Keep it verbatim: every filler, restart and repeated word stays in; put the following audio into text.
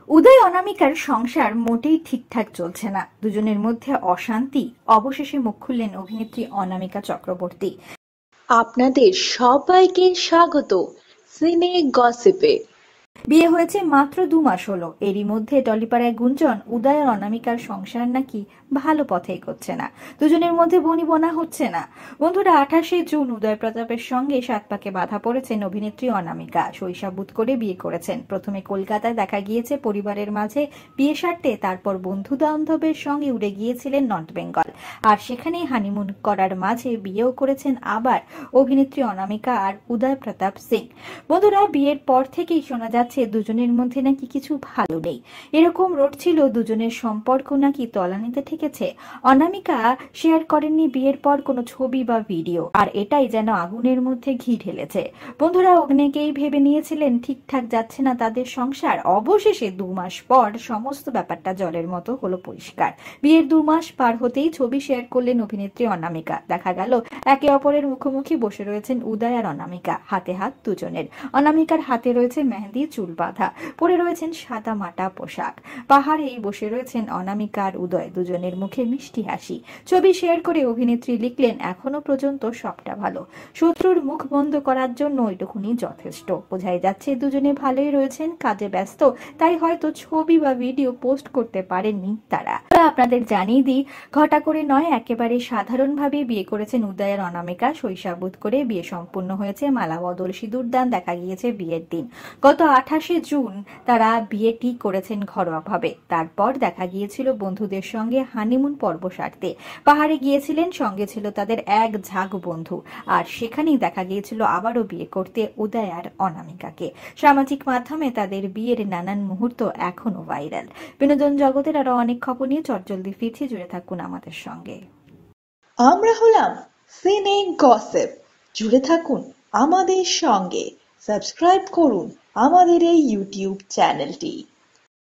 উদয় অনামিকার সংসার মোটেই ঠিকঠাক চলছে না। দুজনের মধ্যে অশান্তি। অবশেষে মুখ খুললেন অভিনেত্রী অনামিকা চক্রবর্তী। আপনাদের সবাইকে স্বাগত সিনে গসিপে। বিয়ে হয়েছে মাত্র দু মাস হলো, এরই মধ্যে টলিপাড়ায় গুঞ্জন উদয় আর অনামিকার সংসার নাকি ভালো পথে এগোচ্ছে না, দুজনের মধ্যে বনিবনা হচ্ছে না। বন্ধুরা, আঠাশে জুন উদয় প্রতাপের সঙ্গে সাত পাকে বাধা পড়েছেন অভিনেত্রী অনামিকা। শৈশাবুত করে বিয়ে করেছেন। প্রথমে কলকাতায় দেখা গিয়েছে পরিবারের মাঝে বিয়ে সারতে, তারপর বন্ধু বান্ধবের সঙ্গে উড়ে গিয়েছিলেন নর্থ বেঙ্গল, আর সেখানেই হানিমুন করার মাঝে বিয়েও করেছেন আবার অভিনেত্রী অনামিকা আর উদয় প্রতাপ সিং। বন্ধুরা, বিয়ের পর থেকেই শোনা যাচ্ছে দুজনের মধ্যে নাকি কিছু ভালো নেই। এরকম রটছিল দুজনের সম্পর্ক নাকি তলানিতে ঠেকেছে। অনামিকা শেয়ার করেননি বিয়ের পর কোনো ছবি বা ভিডিও, আর এটাই যেন আগুনের মধ্যে ঘি ঢেলেছে। বন্ধুরা, অনেকেই ভেবে নিয়েছিলেন ঠিকঠাক যাচ্ছে না তাদের সংসার। অবশেষে দু মাস পর সমস্ত ব্যাপারটা জলের মতো হলো পরিষ্কার। বিয়ের দু মাস পার হতেই ছবি শেয়ার করলেন অভিনেত্রী অনামিকা। দেখা গেল একে অপরের মুখোমুখি বসে রয়েছেন উদয় আর অনামিকা, হাতে হাত দুজনের। অনামিকার হাতে রয়েছে মেহেন্দি, চুল বাঁধা, পরে রয়েছেন সাদা মাটা পোশাক। পাহাড়েই বসে রয়েছেন অনামিকা আর উদয়, দুজনের মুখে মিষ্টি হাসি। ছবি শেয়ার করে অভিনেত্রী লিখলেন, এখনো পর্যন্ত সবটা ভালো, শত্রুর মুখ বন্ধ করার জন্য ওইটুকুনি যথেষ্ট। বোঝাই যাচ্ছে দুজনে ভালোই রয়েছেন, কাজে ব্যস্ত, তাই হয়তো ছবি বা ভিডিও পোস্ট করতে পারেননি তারা। আপনাদের জানিয়ে দিই, ঘটা করে নয়, একেবারে সাধারণভাবে বিয়ে করেছেন উদয় আর অনামিকা। শৈশাবুত করে বিয়ে সম্পূর্ণ হয়েছে, মালা বদল, সিঁদুর দান দেখা গিয়েছে বিয়ের দিন। গত আঠাশে জুন তারা বিয়েটি করেছেন ঘরোয়াভাবে। তারপর দেখা গিয়েছিল বন্ধুদের সঙ্গে হানিমুন পর্ব সারতে। পাহাড়ে গিয়েছিলেন, সঙ্গে ছিল তাদের এক ঝাঁক বন্ধু, আর সেখানেই দেখা গিয়েছিল আবারও বিয়ে করতে উদয় আর অনামিকাকে। সামাজিক মাধ্যমে তাদের বিয়ের নানান মুহূর্ত এখনো ভাইরাল। বিনোদন জগতের আরো অনেক খবর নিয়ে চটজলদি ফিরছি, জুড়ে থাকুন আমাদের সঙ্গে। আমরা হলাম সিনে গসিপ, জুড়ে থাকুন আমাদের সঙ্গে, সাবস্ক্রাইব করুন আমাদের এই ইউটিউব চ্যানেলটি।